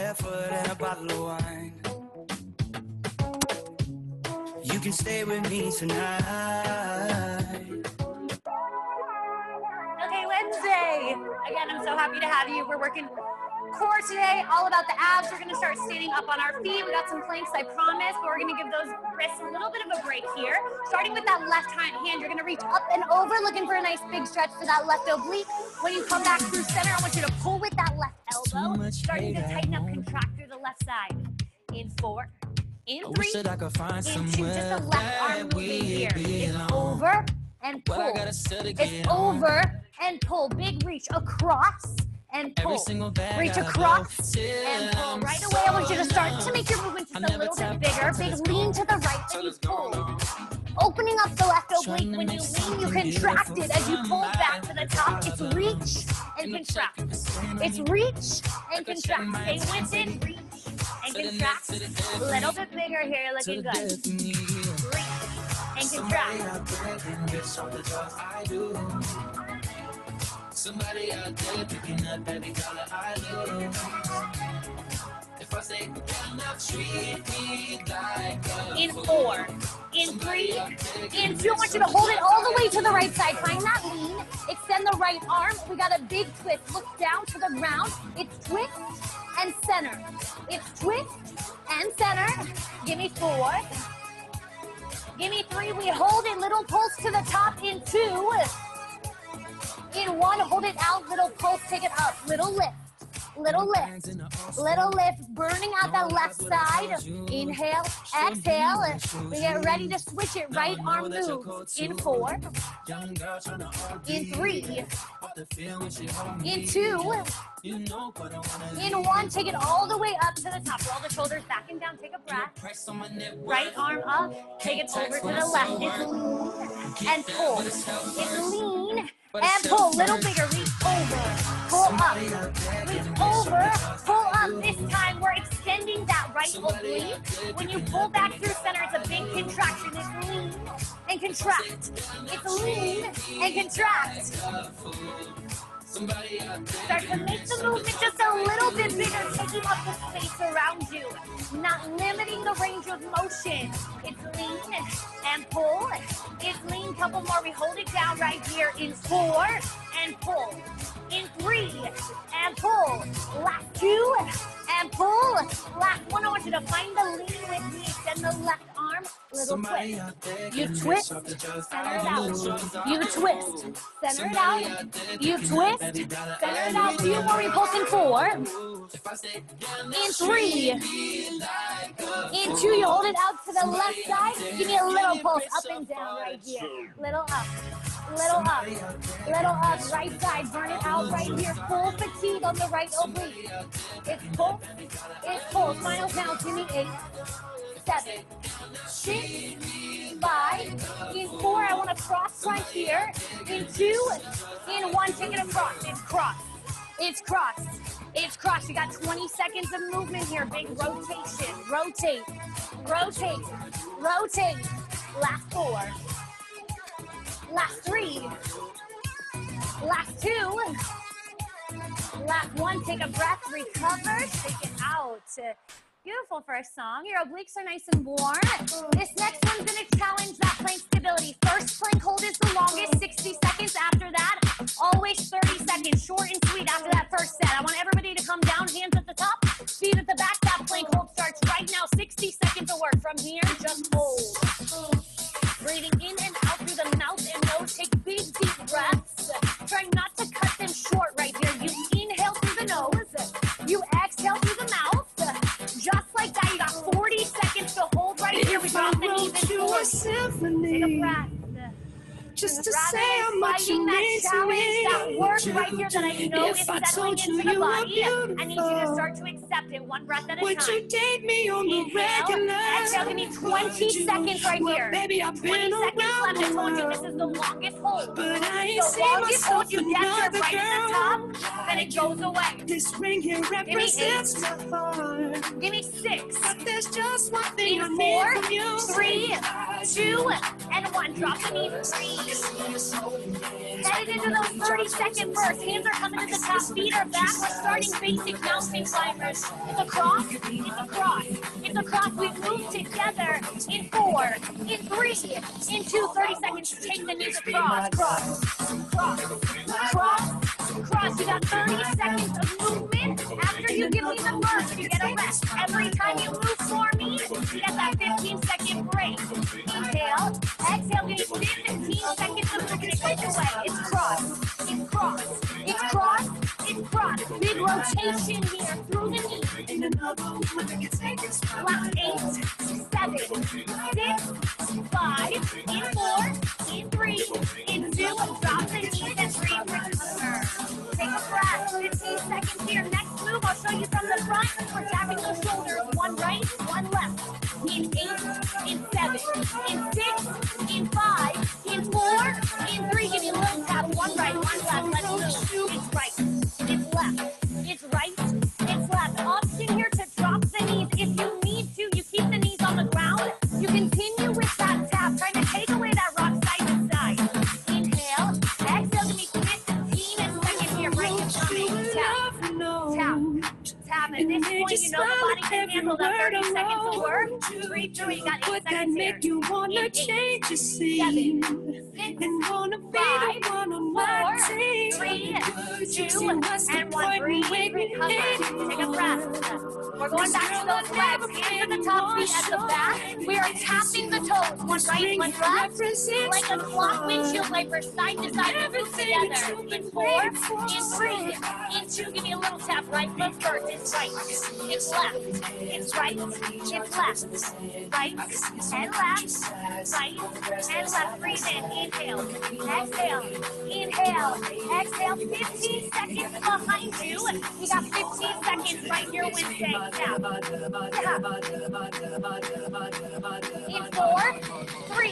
barefoot and a bottle of wine. You can stay with me tonight. Okay, Wednesday. Again, I'm so happy to have you. We're working core today, all about the abs. We're going to start standing up on our feet. We got some planks, I promise, but we're going to give those wrists a little bit of a break here. Starting with that left hand, you're going to reach up and over, looking for a nice big stretch for that left oblique. When you come back through center, I want you to pull with that left elbow, starting to tighten up, contract through the left side. In 4, in 3, in 2, just the left arm movement here. It's over and pull. It's over and pull. Big reach across and pull. Reach across and pull. Right away, I want you to start to make your movement just a little bit bigger. Big lean to the right, then you pull. Opening up the left oblique. When you lean, you contract it as you pull back to the top. It's reach and contract. It's reach and contract. Stay with it. Reach and contract. A little bit bigger here. Looking good. Reach and contract. Somebody out there picking up every dollar I lose. If I say treat me like in 4, in 3, in 2. I want you to hold it all the way to the right side. Find that lean. Extend the right arm. We got a big twist. Look down to the ground. It's twist and center. It's twist and center. Give me 4. Give me 3. We hold it. Little pulse to the top in 2. In 1, hold it out, little pulse, take it up, little lift, little lift, little lift, burning out that left side. Inhale, exhale, we get ready to switch it, right arm moves. In 4, in 3, in 2, in 1, take it all the way up to the top. Roll the shoulders back and down, take a breath. Right arm up, take it over to the left. It's lean and pull. It's lean and pull. Little bigger, reach over, pull up, reach over, pull up. This time we're extending that right oblique. When you pull back through center, it's a big contraction. It's lean and contract. It's lean and contract. Start to make the movement just a little bit bigger, taking up the space around you, not limiting the range of motion. It's lean and pull. It's lean, couple more. We hold it down right here in 4 and pull. In 3 and pull. Last 2 and pull. Last 1, I want you to find the lean with me. Extend the left arm, little twist. You twist, center it out. You twist, center it out. You twist, center it out. 2 more, we pulse in 4. In 3. In 2, you hold it out to the left side. Give me a little pulse up and down right here. Little up. Little up, right side, burn it out right here. Full fatigue on the right oblique. It's pull, final count, give me 8, 7, 6, 5, in 4, I want to cross right here. In 2, in 1, take it across. It's cross, it's cross, it's cross. You got 20 seconds of movement here. Big rotation, rotate, rotate, rotate. Last 4. Last 3, last 2, last 1, take a breath, recover, shake it out. Beautiful first song. Your obliques are nice and warm. This next one's gonna challenge that plank stability. First plank hold is the longest, 60 seconds. After that, always 30 seconds, short and sweet after that first set. I want everybody to come down, hands at the top, feet at the back. That plank hold starts right now, 60 seconds of work. From here, just hold. Breathing in and out through the mouth and nose. Take big, deep breaths. Try not to cut them short right here. You inhale through the nose. You exhale through the mouth. Just like that. You got 40 seconds to hold right here. We drop the knees and forward. Take a breath. Just to say how much you mean to me. That work right here that I know is settling into the body. I need you to start to accept it one breath at a time. Would you date me on the regular? Exhale, give me 20 seconds right here. Baby, I've 20 been seconds left. I around told you this is the longest hold. But I ain't So seen longest hold, myself you get there another right at the top, girl. then it goes away. This ring here represents my heart. Give me 6. But there's just one thing I In need 4, from you. 3, 2, and 1. Drop the knees, breathe. Headed into those 30-second bursts. Hands are coming to the top, feet are back. We're starting basic mountain climbers. It's a cross, it's a cross, it's a cross. We move together in 4, in 3, in 2, 30 seconds. Take the knees across, cross, cross, cross, cross. You got 30 seconds of movement. After you give me the burst, you get a rest. Every time you move for me, you get that 15-second break. Inhale, exhale, give me 15 seconds of movement. It goes away. It's cross, it's cross, it's cross, it's cross. Big rotation here through the knee. Last 8, 7, 6, 5, in 4, in 3, in 2, drop the knees and breathe, recover. Take a breath, 15 seconds here. Next move, I'll show you from the front. We're tapping those shoulders, one right, one left. In 8, in 7, in 6, in 5, in 4, in 3. Give me a little tap, one right, one left. Let's move. It's right, it's left, it's right, it's left. Option here to drop the knees. If you need to, you keep the knees on the ground. You continue with that tap, trying to take away that rock side to side. Inhale, exhale, give me 15 seconds here. Break it for me. Tap, tap, tap. At this point, you know the body can handle that 30 seconds of work. Breathe through it. You got 8 seconds here. You wanna change your scene 7, 6, and wanna be 5, the one on my 4, team. 3, 2, and 1. Breathe, recover. Take a breath. We're going back to those legs. Hands at the top, feet at the back. We are tapping the toes. One right, one left. Like a clock windshield wiper, side to side. We move together. In 4, in 3, in 2. Give me a little tap. Right foot first. It's right. It's left. It's right. It's left. Right and left. Right and left. Breathe in. Inhale. Exhale. Inhale. Exhale. 15 seconds behind you. We got 15 seconds right here, Wednesday. Tap. Tap. In 4, 3,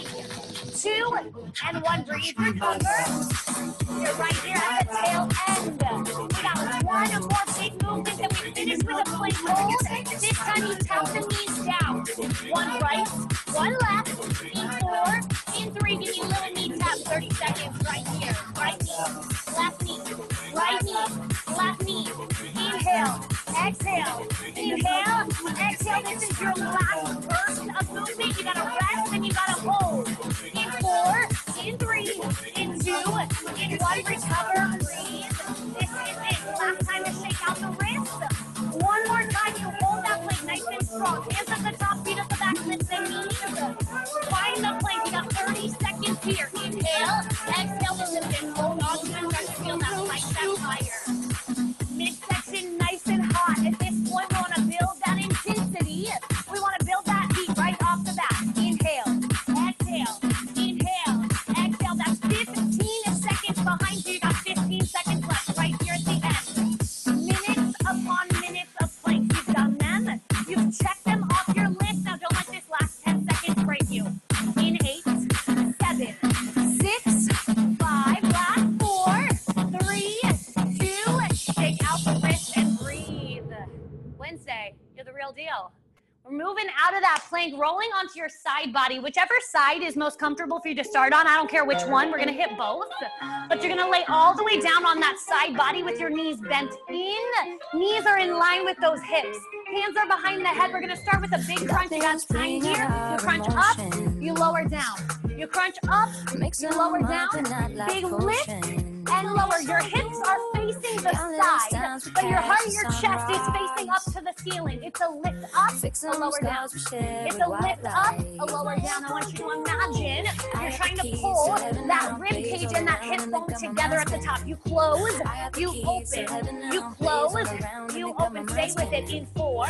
2, and 1. Breathe. Recover. You're right here at the tail end. We got one more big movement, and we finish with a plank hold. This time you tap the knees down. One right, one left. In 4, in 3. Give me a little knee tap. 30 seconds right here. Right knee, left knee, right knee, left knee. Inhale, exhale, inhale, exhale. This is your last burst of movement. You gotta rest and you gotta hold. In 4, in 3, in 2, in 1. Recover, breathe. This is it. Last time to shake out the wrist. One more time. You hold that plank nice and strong. Hands at the top, feet at the back, lift the knees. Find the plank. You got 30 seconds here. Inhale, exhale to lift it. Hold on to it. Start to feel that light, that fire. Midsection nice and hot. At this point, we want to build that intensity. We want to build that heat right off the bat. Inhale, exhale, inhale, exhale. That's 15 seconds behind you. You got 15 seconds left right here at the end. Minutes upon minutes of planks. You've done them. You've checked them off your list. Now don't let this last 10 seconds break you. In 8, 7, 6, 5, last 4, 3, 2, shake out the wrist and breathe. Wednesday, you're the real deal. We're moving out of that plank, rolling onto your side body, whichever side is most comfortable for you to start on. I don't care which one. We're going to hit both. But you're going to lay all the way down on that side body with your knees bent in. Knees are in line with those hips. Hands are behind the head. We're going to start with a big crunch. You got time here. You crunch up, you lower down. You crunch up, you lower down. Big lift and lower. Your hips are facing the side, but your heart and your chest is facing up to the ceiling. It's a lift up, a lower down. It's a lift up, a lower down. I want you to imagine you're trying to pull that rib cage and that hip bone together at the top. You close, you open, you close, you open. Stay with it in 4,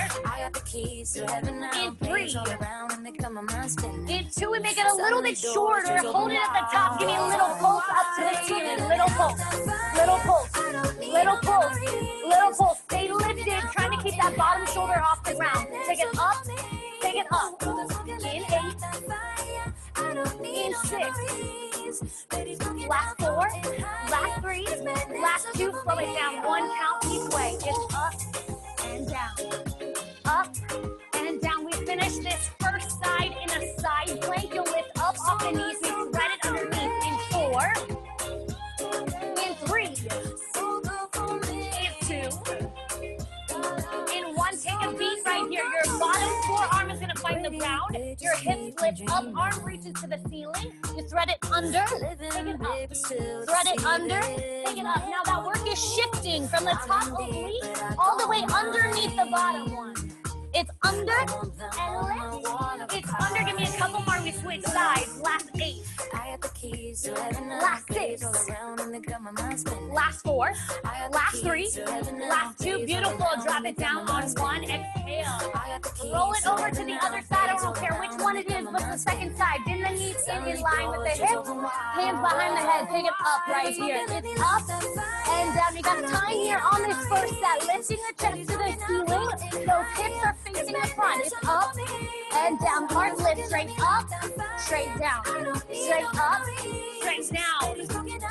in 3, in 2. We make it a little bit shorter. Hold it at the top. Give me a little pulse up to the ceiling. Little pulse, little pulse, little pulse, little pulse. Stay lifted, trying to keep that bottom shoulder off the ground. Take it up, take it up. In 8, in 6, last 4, last 3, last 2. Slow it down. 1 count each way. It's up and down, up and down. We finish this first side in a side plank. You'll lift up off the knees. We spread it underneath in 4, one, take a beat right here. Your bottom forearm is gonna find the ground. Your hips lift up, arm reaches to the ceiling. You thread it under, take it up. Thread it under, take it up. Now that work is shifting from the top oblique all the way underneath the bottom one. It's under and lift. It's under. Give me a couple more. We switch sides. Last 8. Last 6. Last 4. Last 3. Last 2. Beautiful. Drop it down on 1. Exhale. Roll it over to the other side. I don't care which one it is, but the second side. Bend the knees in line with the hips. Hands behind the head. Take it up right here. It's up and down. You got time here on this first set. Lifting the chest to the ceiling. Those hips are facing the front. It's up and down. Hard lift. Straight up, straight down. Straight up, straight down.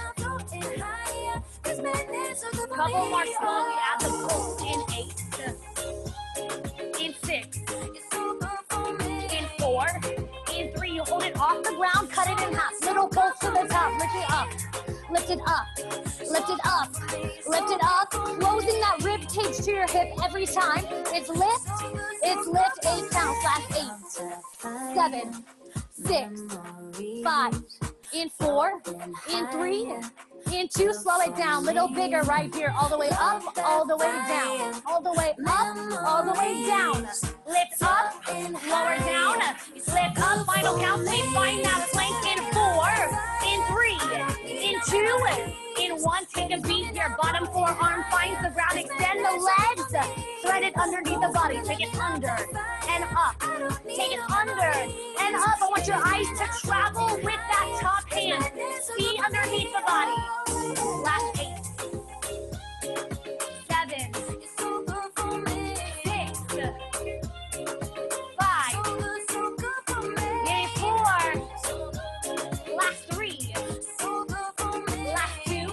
Couple more slowly at the pulse. In 8. In 6. In 4. In 3. You hold it off the ground. Cut it in half. Little pulse to the top. Lift it up. Lift it up, lift it up, lift it up, closing that rib cage to your hip every time. It's lift, 8 counts, last 8, 7, 6, 5, in 4, in 3, in 2, slow it down, little bigger right here, all the way up, all the way down, all the way up, all the way down. Lift up, lower down, lift up, final count, they find that plank in 4, in 3, in 2, in 1, take a beat here, bottom forearm finds the ground, extend the legs, thread it underneath the body, take it under and up, take it under and up. I want your eyes to travel with that top hand, see underneath the body. Last 8, 7, 6, 5, maybe 4, last 3, last 2,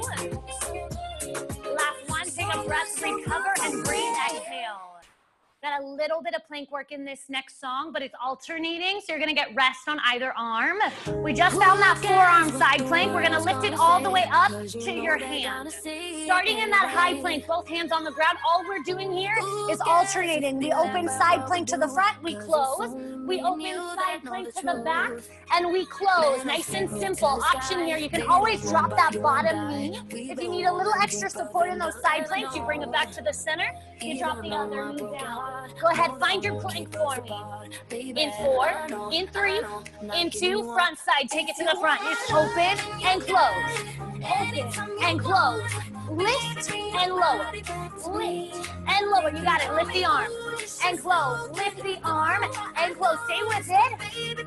last 1, take a breath, recover and breathe, exhale. Got a little bit of plank work in this next song, but it's alternating, so you're gonna get rest on either arm. We just found that forearm side plank. We're gonna lift it all the way up to your hands. Starting in that high plank, both hands on the ground, all we're doing here is alternating. We open side plank to the front, we close. We open side plank to the back, and we close. Nice and simple. Option here, you can always drop that bottom knee. If you need a little extra support in those side planks, you bring it back to the center, you drop the other knee down. Go ahead, find your plank for me. In 4, in 3, in 2, front side, take it to the front. It's open and close. Open and close. Lift and lower. Lift and lower. You got it. Lift the arm and close. Lift the arm and close. Stay with it.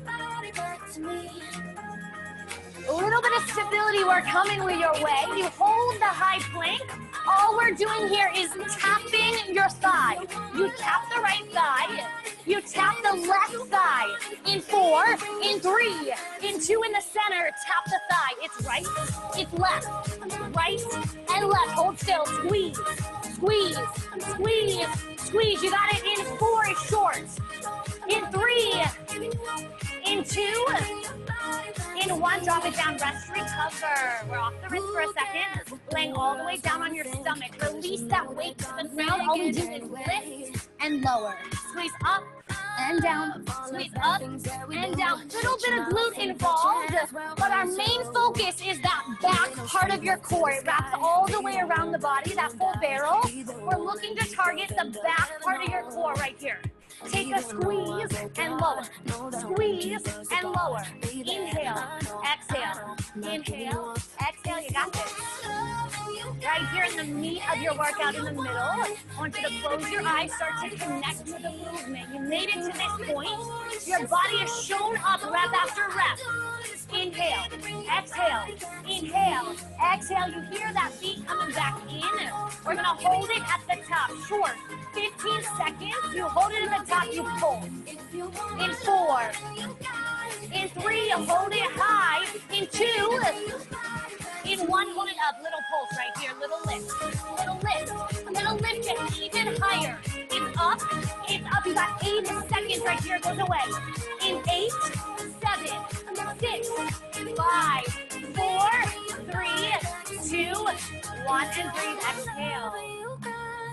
A little bit of stability work coming your way. You hold the high plank. All we're doing here is tapping your thigh. You tap the right thigh. You tap the left thigh. In 4, in 3, in 2 in the center, tap the thigh. It's right, it's left, right and left. Hold still, squeeze, squeeze, squeeze, squeeze. You got it. In 4, it's short. In 3, in 2, in 1, drop it down, rest, recover. We're off the wrist for a second, laying all the way down on your stomach. Release that weight to the ground. All we do is lift and lower. Squeeze up and down, squeeze up and down. Little bit of glute involved, but our main focus is that back part of your core. It wraps all the way around the body, that full barrel. We're looking to target the back part of your core right here. Take a squeeze and lower. Squeeze and lower. Inhale, exhale. Inhale, exhale. You got this. Right here in the meat of your workout in the middle. I want you to close your eyes, start to connect to the movement. You made it to this point. Your body is shown up rep after rep. Inhale, exhale, inhale, exhale. You hear that beat coming back in. We're gonna hold it at the top, short, 15 seconds. You hold it at the top, you pull. In 4, in 3, you hold it high. In 2, in 1, hold it up, little pulse right here, little lift. I'm gonna lift it even higher. It's up, you got 8 seconds right here, it goes away. In 8, 7, 6, 5, 4, 3, 2, 1, and breathe, exhale.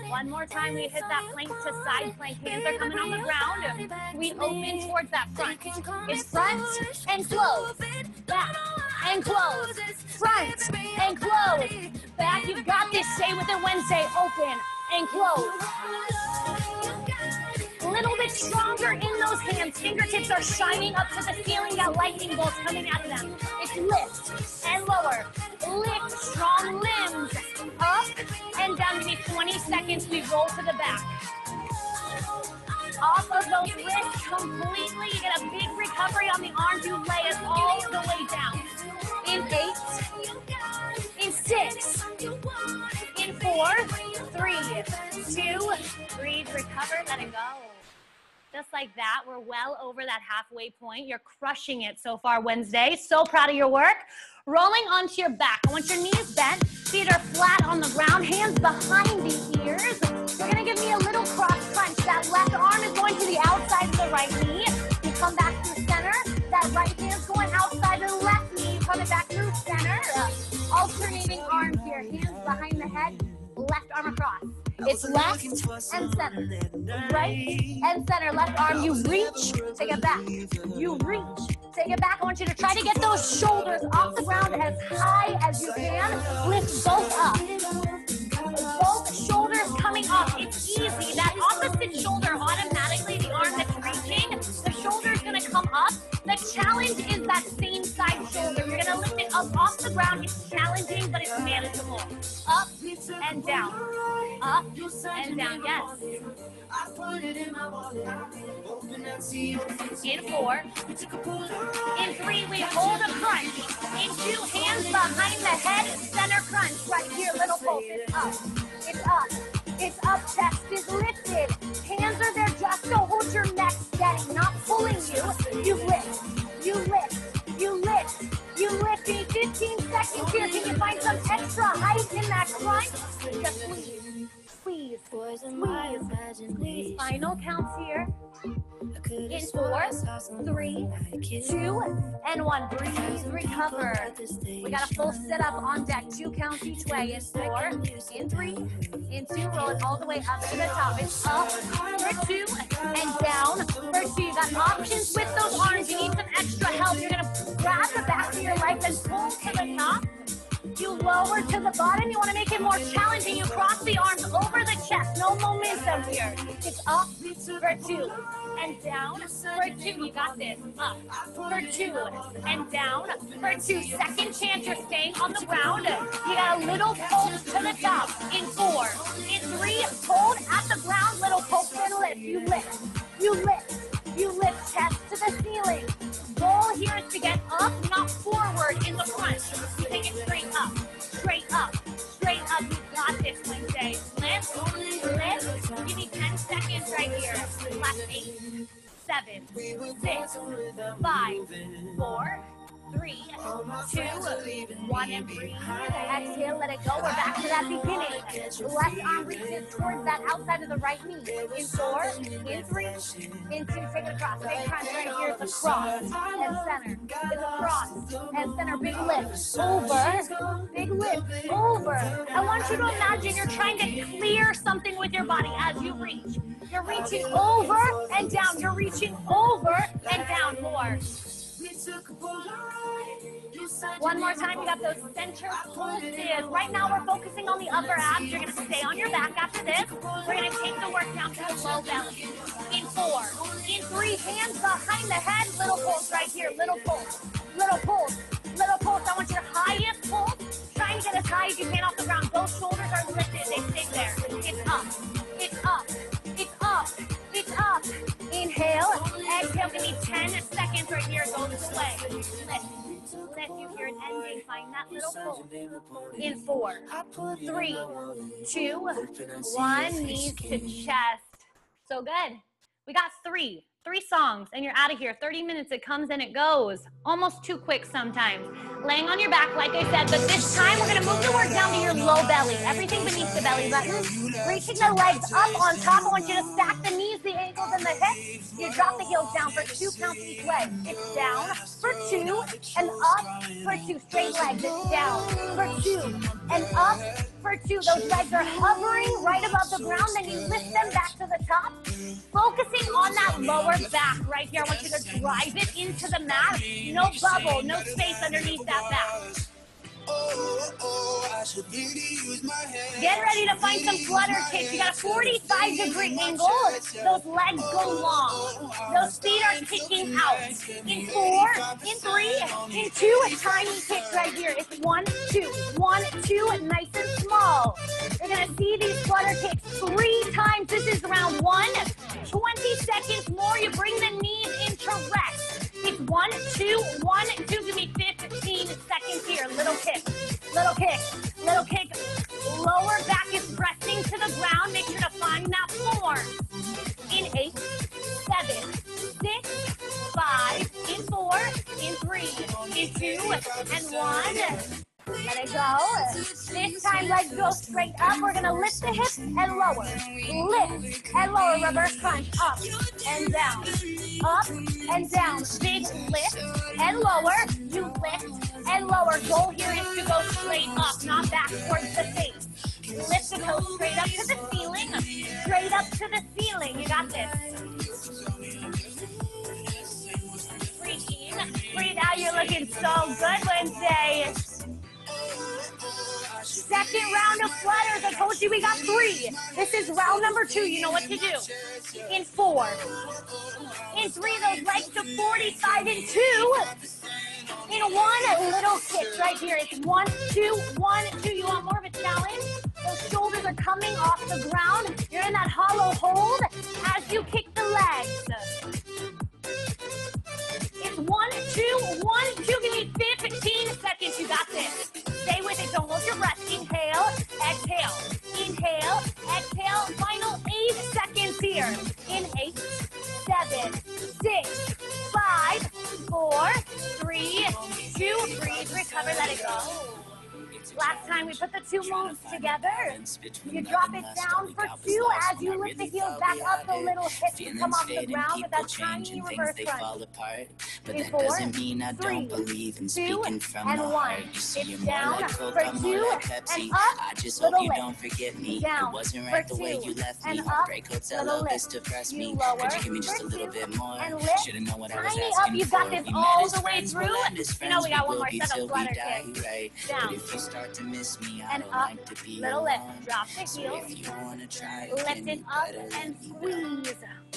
One more time, we hit that plank to side plank. Hands are coming on the ground. We open towards that front. It's front and close. Back and close. Front and close. Back, you've got this. Stay with it Wednesday. Open and close. A little bit stronger in those hands. Fingertips are shining up to the ceiling. Got lightning bolts coming out of them. It's lift and lower. Lift, strong limbs. Up and down. Give me 20 seconds. We roll to the back. Off of those wrists completely. You get a big recovery on the arms. You lay it all the way down. In 8, in 6, in 4, 3, 2, breathe, recover, let it go. Just like that, we're well over that halfway point. You're crushing it so far Wednesday. So proud of your work. Rolling onto your back. I want your knees bent, feet are flat on the ground, hands behind the ears. You're gonna give me a little cross crunch. That left arm is going to the outside of the right knee. You come back through center. That right hand's going outside of the left knee. You come back through center. Alternating arms here. Hands behind the head, left arm across. It's left and center, right and center. Left arm, you reach, take it back. You reach, take it back. I want you to try to get those shoulders off the ground as high as you can. Lift both up. Both shoulders coming up. It's easy. That opposite shoulder, automatically, the arm that's reaching, the shoulder's going to come up. The challenge is that same side shoulder. You're going to lift it up off the ground. It's challenging, but it's manageable. Up and down. Up and down. Yes. In 4. In 3, we hold a crunch. In 2, hands behind the head, center crunch. Right here, little pulse. It's up. It's up. It's up. Chest is lifted. Hands are there just to hold your neck steady, not pulling you. You lift. You lift. You lift. You lift. In 15 seconds here. Can you find some extra height in that crunch? Just please. Please, please. Final counts here. In 4, 3, 2, and 1. Breathe, recover. We got a full sit up on deck. 2 counts each way. In 4, in 3, in 2. Roll it all the way up to the top. It's up for 2 and down for 2. You got options with those arms. You need some extra help. You're gonna grab the back of your legs and pull to the top. You lower to the bottom. You want to make it more challenging. You cross the arms over the chest. No momentum here. It's up for 2 and down for 2. You got this. Up for 2 and down for 2. Second chance. You're staying on the ground. You got a little pulse to the top. In 4. In 3, hold at the ground. Little pulse and lift. You lift. You lift. You lift chest to the ceiling. Goal here is to get up, not forward in the front. You take it straight up, straight up, straight up. You got this, Wednesday. Lift, lift. Give me 10 seconds right here. Last 8, 7, 6, 5, 4, 3, 2, 1, and breathe. Exhale, let it go. We're back to that beginning. Left arm reaches towards that outside of the right knee. In 4, in 3, in 2, take it across. Big crunch right here. It's a cross and center. It's a cross and center. Big lift over. Big lift over. I want you to imagine you're trying to clear something with your body as you reach. You're reaching over and down. You're reaching over and down more. One more time, you got those center pulses. Right now we're focusing on the upper abs. You're going to stay on your back after this. We're going to take the work down to the low belly. In 4, in 3, hands behind the head. Little pulse right here. Little pulse. Little pulse. Little pulse. I want your highest pulse. Try and get as high as you can off the ground. Those shoulders are lifted. They stay there. It's up. It's up. It's up. It's up. Inhale. Exhale. Give me 10 seconds right here. Go this way. Lift. Lift. You hear it ending. Find that little pulse. In 4, 3, 2, 1. Knees to chest. So good. We got 3 songs and you're out of here. 30 minutes, it comes and it goes. Almost too quick sometimes. Laying on your back, like I said, but this time we're gonna move the work down to your low belly. Everything beneath the belly button. Reaching the legs up on top. I want you to stack the knees, the ankles, and lengthen the hips. You drop the heels down for 2 counts each leg. It's down for 2 and up for 2. Straight legs. It's down for 2 and up for 2. Those legs are hovering right above the ground. Then you lift them back to the top. Focusing on that lower back right here. I want you to drive it into the mat. No bubble, no space underneath that back. Get ready to find some flutter kicks. You got a 45-degree angle. Those legs go long. Those feet are kicking out. In 4, in 3, in 2, tiny kicks right here. It's 1, 2, 1, 2, nice and small. You're going to see these flutter kicks 3 times. This is round 1. 20 seconds more. You bring the knees into rest. It's 1, 2, 1, 2. Give me 15 seconds here. Little kick, little kick, little kick. Lower back is pressing to the ground. Make sure to find that form. In 8, 7, 6, 5, in 4, in 3, in 2, and 1. Let it go. This time, legs go straight up. We're going to lift the hips and lower. Lift and lower. Reverse crunch. Up and down. Up and down. Big lift and lower. You lift and lower. Goal here is to go straight up, not back towards the face. Lift the toes straight up to the ceiling. Straight up to the ceiling. You got this. Breathe out. You're looking so good, Wednesday. Second round of flutters. I told you we got 3. This is round number 2. You know what to do. In 4. In 3, those legs to 45. In 2. In 1, little kicks right here. It's 1, 2, 1, 2. You want more of a challenge? Those shoulders are coming off the ground. You're in that hollow hold as you kick the legs. It's 1, 2, 1, 2. Give me 15 seconds. You got this. Stay with it. Don't lose your breath. Inhale, exhale. Inhale, exhale. Final 8 seconds here. In 8, 7, 6, 5, 4, 3, 2. Breathe, recover, let it go. Last time we put the 2 moves together. You drop it down for 2 as you lift the heels back up. The little hips come off the ground with that tiny reverse crunch. In 4, 3, 2, and 1. It's down for 2 and up. Little lift. Down for 2 and up. Little lift. You lower for 2 and lift. Tiny up. You've got this all the way through. You know we got one more set of flutter kicks. Down. And up, little lift, drop the heels, lift it up and squeeze.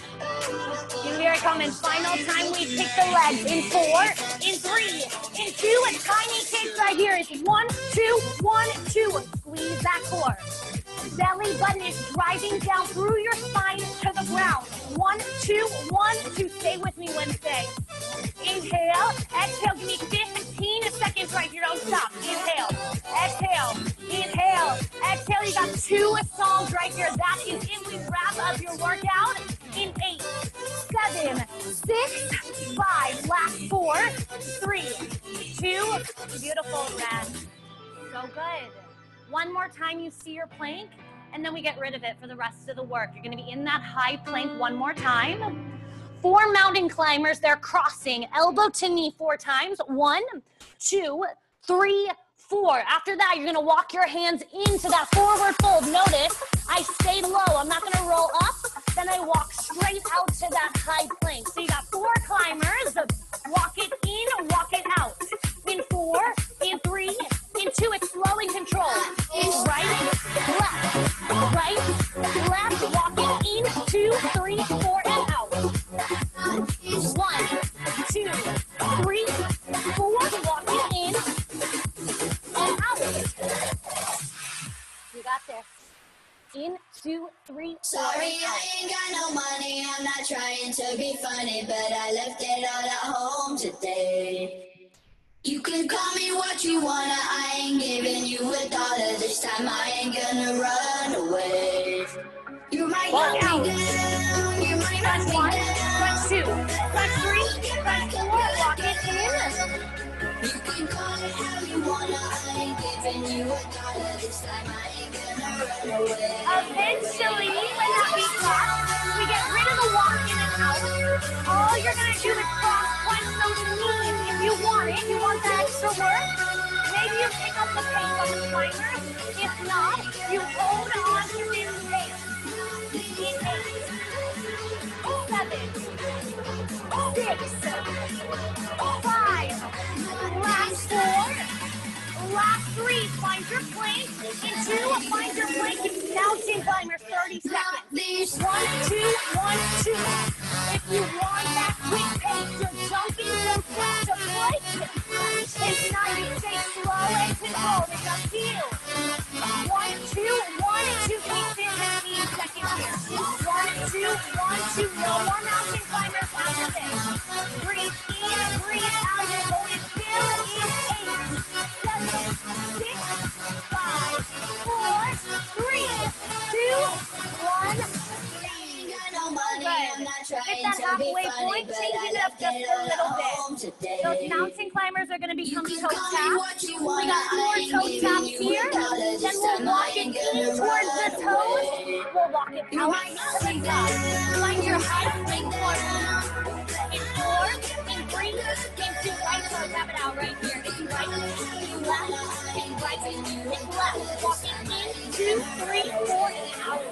Here it comes, in final time we kick the legs. In 4, in 3, in 2, and tiny kicks right here. It's 1, 2, 1, 2. Squeeze that core. Belly button is driving down through your spine to the ground. 1, 2, 1, 2. Stay with me, Wednesday. Inhale, exhale, give me 15 seconds right here, don't stop. Inhale, exhale, inhale, exhale. You got 2 songs right here. That is it. We wrap up your workout in 8, 7, 6, 5, last 4, 3, 2, beautiful, rest. So good. One more time you see your plank, and then we get rid of it for the rest of the work. You're gonna be in that high plank one more time. 4 mountain climbers, they're crossing, elbow to knee 4 times. 1, 2, 3, 4. After that, you're gonna walk your hands into that forward fold. Notice, I stay low. I'm not gonna roll up, then I walk straight out to that high plank. So you got 4 climbers. Walk it in, walk it out. In 4, in 3, in 2, it's slow and control. In right, left, walk it in, 2, 3, 4, and out. 1, 2, 3, 4, walk it in, and out. You got this. In, 2, 3, 4. Sorry, I ain't got no money. I'm not trying to be funny, but I left it all at home today. You can call me what you wanna, I ain't giving you $1 this time. I ain't gonna run away. You might knock me down, you might knock me down. Front 2, front 3, front 4, walk it in. You can call it how you wanna, I ain't giving you $1 this time. I ain't gonna run away. Eventually, when that beat drops, we get rid of the walk in we're gonna do is cross crunch those knees. If you want it, you want that extra work, maybe you pick up the pace on the climbers. If not, you hold on to this pace. In 8, 7, 6, 5, last 4, last 3, find your plank. In 2, find your plank. It's mountain climber, 30 seconds. 1, 2, 1, 2. If you want that quick pace, you're jumping from foot to foot. If not, you stay slow and controlled. It's up to you. 1, 2, 1, 2. Keep in 15 seconds here. 1, 2, 1, 2. No more mountain climbers after this. Breathe in, breathe out. You're going still in 8, 7, 6, 5, 4, 3, 2, 1. Hit that halfway point, changing it up just a little bit. Those mountain climbers are going to become toe taps. We got 4 toe taps here. Then we'll walk it in towards the toes. We'll walk it out to the side. Find your height. In 4, in 3, in 2. Right toe, tap it out right here. It's right, it's left, it's right, it's left. Walking in, 2, 3, 4, and out.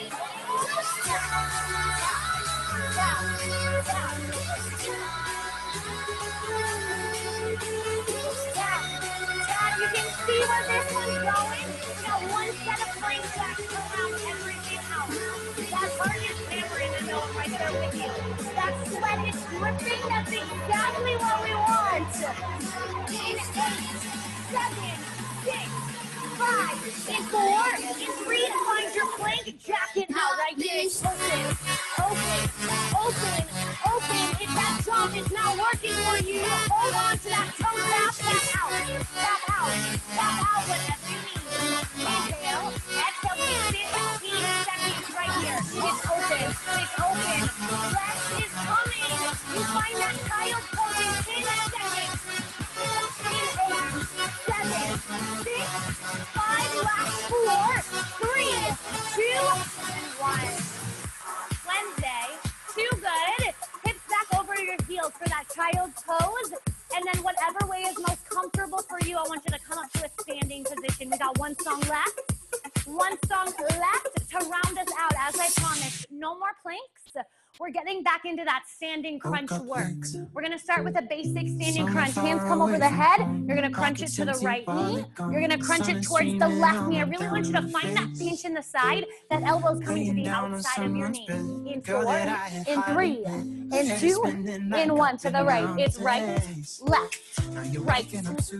You can see where this one's going. We got 1 set of plank jacks around everything else. That heart is hammering and know I'm right there with you. That sweat is dripping. That's exactly what we want. In 8, 7, 6, 5, in 4, in 3, find your plank, jack it out right here. It's open, open, open, open. If that jump is not working for you, hold on to that toe tap, tap out whenever you need. Inhale, exhale, 15 seconds right here. It's open, it's open. Rest is coming. You find that child pose in 10 seconds. In 8, 7, 6, 5, last 4, 3, 2, 1. Wednesday, too good. Hips back over your heels for that child's pose. And then whatever way is most comfortable for you, I want you to come up to a standing position. We got 1 song left. 1 song left to round us out. As I promised, no more planks. We're getting back into that standing crunch work. We're gonna start with a basic standing crunch. Hands come over the head. You're gonna crunch it to the right knee. You're gonna crunch it towards the left knee. I really want you to find that pinch in the side. That elbow's coming to the outside of your knee. In 4, in 3, in 2, in 1 to the right. It's right, left, right,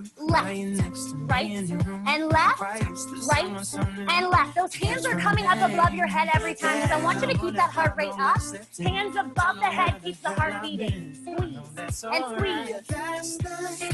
and left, right, and left. Those hands are coming up above your head every time because I want you to keep that heart rate up. Hands above the head keeps the heart beating. Squeeze and squeeze.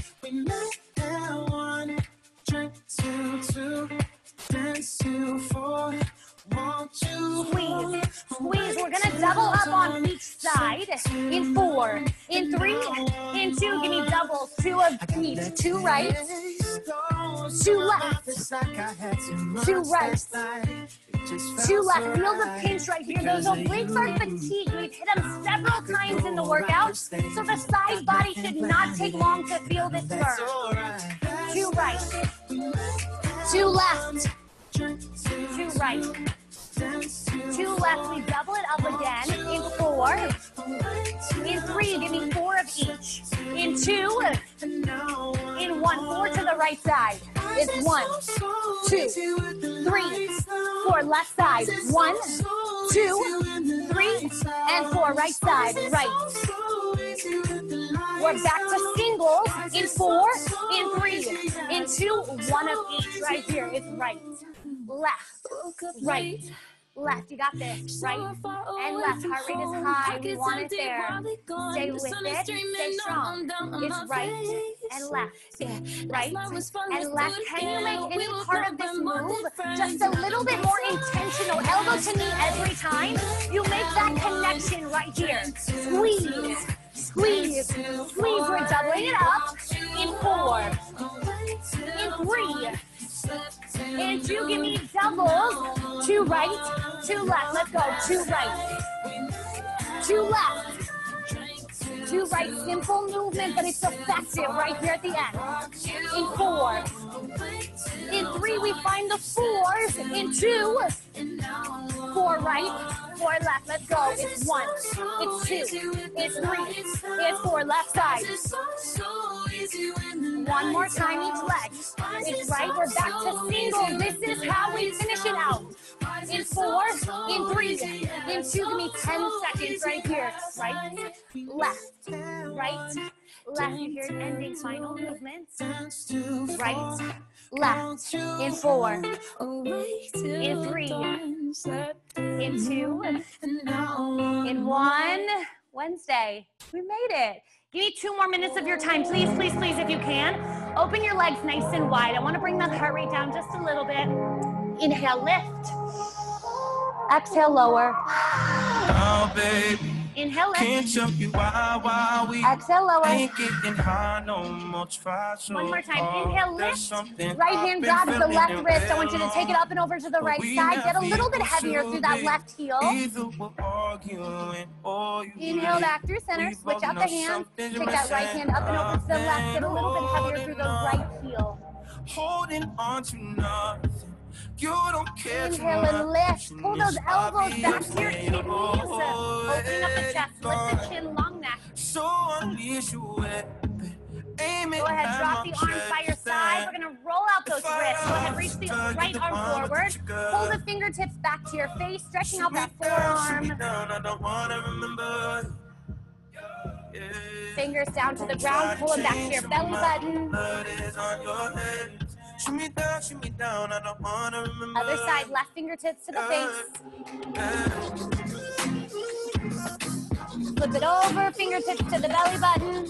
Squeeze, squeeze. We're gonna double up on each side. In 4, in 3, in 2. Give me doubles. 2 of each. 2 right, 2 left, 2 right, 2 left. Feel the pinch right here. Those obliques are fatigued. We've hit them several times in the workout, so the side body should not take long to feel this burn. 2 right, 2 left, 2 right, 2 left. We double it up again. In 4, in 3, give me 4 of each. In 2, in 1, 4 to the right side. It's 1, 2, 3, 4. Left side. 1, 2, 3, and 4. Right side. Right. We're back to singles. In 4, in 3, in 2, 1 of each. Right here. It's right, left, right, left. You got this. Right and left. Heart rate is high. We want it there. Stay with it. Stay strong. It's right and left. Right and left. Can you make any part of this move just a little bit more intentional? Elbow to knee every time. You make that connection right here. Squeeze. Squeeze, squeeze. We're doubling it up. In 4, in 3, in 2. Give me doubles. 2 right, 2 left. Let's go. 2 right, 2 left, 2, right? Simple movement, but it's effective right here at the end. In 4. In 3, we find the 4s. In 2, 4 right, 4 left. Let's go. It's 1. It's 2. It's 3. It's 4. Left side. One more time each leg. It's right. We're back to single. This is how we finish it out. In 4, in 3, in 2. Give me 10 seconds right here. Right, left, right, left. Here's ending final movement. Right, left. In 4, in 3, in 2, in 1. Wednesday. We made it. Give me 2 more minutes of your time, please, please, please, if you can. Open your legs nice and wide. I want to bring that heart rate down just a little bit. Inhale, lift. Exhale, lower. Oh, baby. Inhale, lift. Can't show you why we Exhale, lower. ain't getting high no more. Try so One more time. hard. Inhale, There's lift. something Right I've hand been grabs the feeling left in wrist. I want you to real take it up and over to the long. right We side. Get a never little bit used heavier to through that be. left heel. Either we're arguing or you Inhale back through center. We Switch both out know the hands. something's Take that right hand up and over to the left. Get a little bit heavier through the right heel. Holding on to nothing. You don't care too Inhale and much. lift. Pull those elbows back to your kidneys. Opening up the chest. Lift the chin, long neck. So unleash your weapon. Aim it Go ahead, at drop my the arms by your side. We're gonna roll out those wrists. Go ahead, reach the right arm forward. Pull the fingertips back to your face, stretching out that forearm. I don't wanna remember. Fingers down to the ground, pull them back to your belly button. Blood is on your head. Shoot me down, I don't wanna remember. Other side, left fingertips to the face. Flip it over, fingertips to the belly button.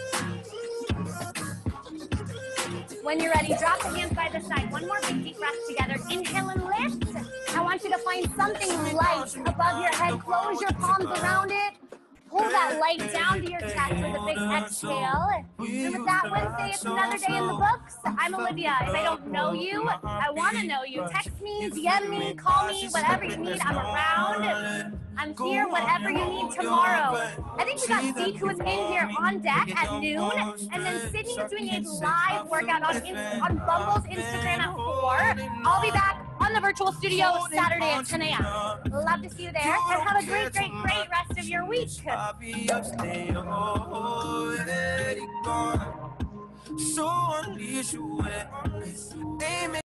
When you're ready, drop the hands by the side. One more big deep breath together. Inhale and lift. I want you to find something light above your head. Close your palms around it. Pull that light down to your chest with a big exhale. And with that, Wednesday, it's another day in the books. I'm Olivia. If I don't know you, I want to know you. Text me, DM me, call me, whatever you need. I'm around. I'm here, whatever you need tomorrow. I think we got Zeke, who is in here on deck at noon. And then Sydney is doing a live workout on Bumble's Instagram at 4. I'll be back on the virtual studio Saturday at 10 a.m. Love to see you there, and have a great, great, great rest of your week. So unleash your weapon. Aim it